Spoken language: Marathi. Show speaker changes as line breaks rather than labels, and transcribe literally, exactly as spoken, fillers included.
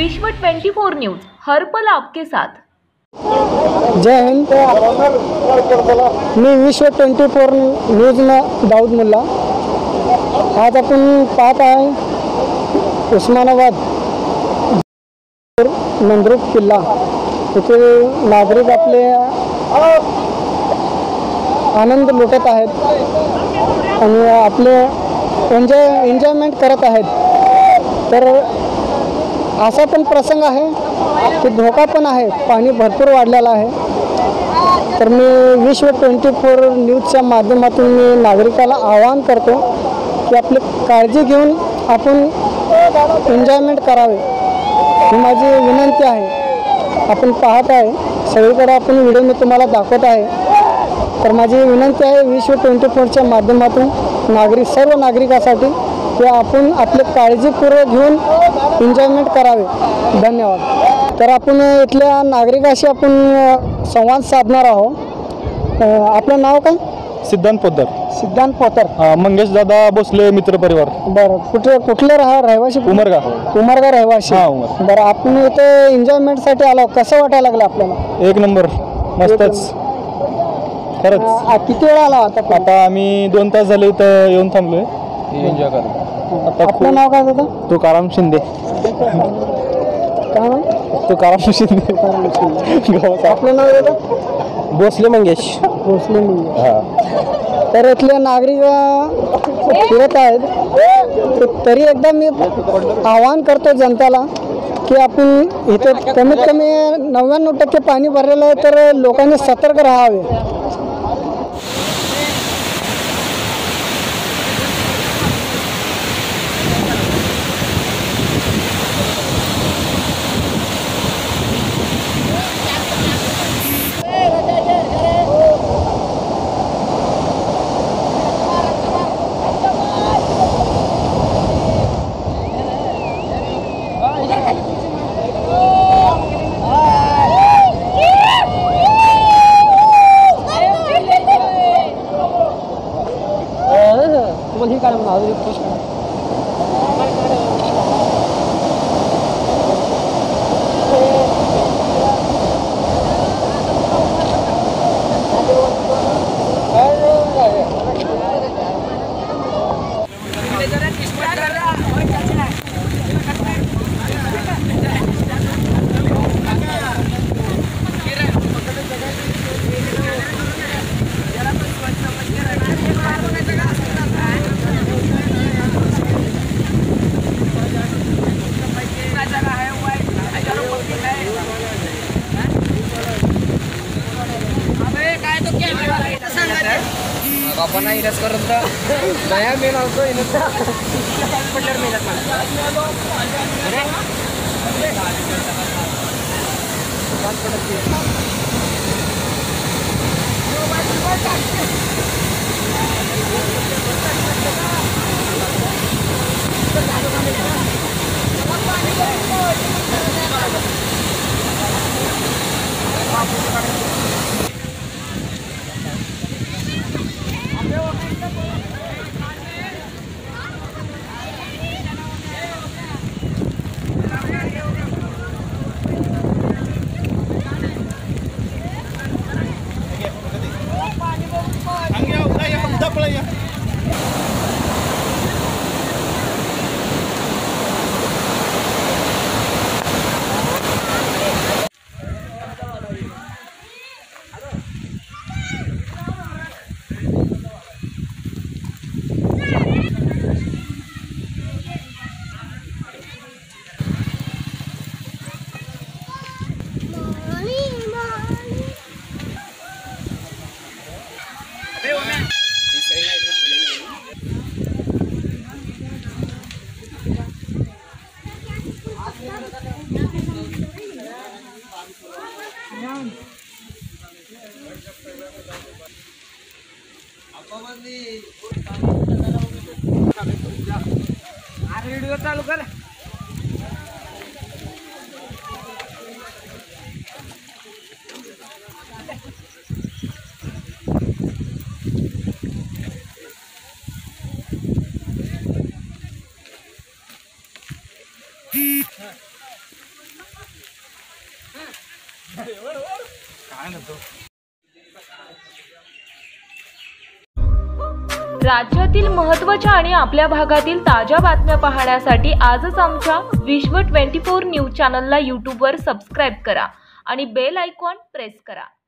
विश्व चौबीस न्यूज हर पल आपके साथ।
जय हिंद। मी विश्व चोवीस न्यूज में दाऊद मुल्ला। आज आपण पाहत आहे उस्मानाबाद नंदुरबार किल्ला येथे नागरिक आपले आनंद लुटत आहेत आणि आपले एन्जॉय एन्जॉयमेंट करत आहेत। तर असा पण प्रसंग आहे की धोका पण आहे, पाणी भरपूर वाढलेला आहे। तर मी विश्व चोवीस न्यूजच्या माध्यमातून मी नागरिकाला आवाहन करतो की आपली काळजी घेऊन आपण एन्जॉयमेंट करावे, ही माझी विनंती आहे। आपण पाहत आहे सगळीकडे आपण व्हिडिओ मी तुम्हाला दाखवत आहे। तर माझी विनंती आहे विश्व चोवीसच्या माध्यमातून नागरिक सर्व नागरिकांसाठी की आपण आपली काळजीपूर्वक घेऊन एन्जॉयमेंट करावे। धन्यवाद। तर आपण इथल्या नागरिकाशी आपण संवाद साधणार आहोत। आपलं नाव काय?
सिद्धांत पोद्दार।
सिद्धांत पोद्दार।
मंगेश दादा भोसले मित्र परिवार।
बरं, कुठे कुठले राहा रहिवाशी?
उमरगा।
उमरगा रहिवाशी।
हां उमर।
बरं, आपण इथे एन्जॉयमेंटसाठी आलो, कसं वाटायला लागलं आपल्याला?
एक नंबर, मस्तच खरंच।
आ, किती वेळा आला आता?
आता आम्ही दोन तास झाले इथं येऊन थांबलोय एन्जॉय करायला। आता
आपलं नाव काय दादा?
तुकाराम शिंदे।
काय नाव?
तुकाराम शिंदे गावाचं।
आपलं नाव दादा?
भोसले मंगेश।
भोसले मंगेश।
हां।
तर इथले नागरिक फिरत आहेत, तरी एकदा मी आवाहन करतो जनतेला की आपण इथे कमीत कमी नव्याण्णव टक्के पाणी भरलेलं आहे, तर लोकांनी सतर्क राहावे। तुम्हाला ही काय म्हणा अजून एक प्रश्न
आपण इलाज करून तर नया मेल होतो इनचा पटler मेलात व्हिडिओ चालू कर।
राज्यातील महत्त्वाच्या आणि आपल्या भागातील ताज्या बातम्या पाहण्यासाठी आजच आमच्या विश्व चोवीस न्यूज चॅनलला यूट्यूबवर सबस्क्राईब करा आणि बेल आयकॉन प्रेस करा.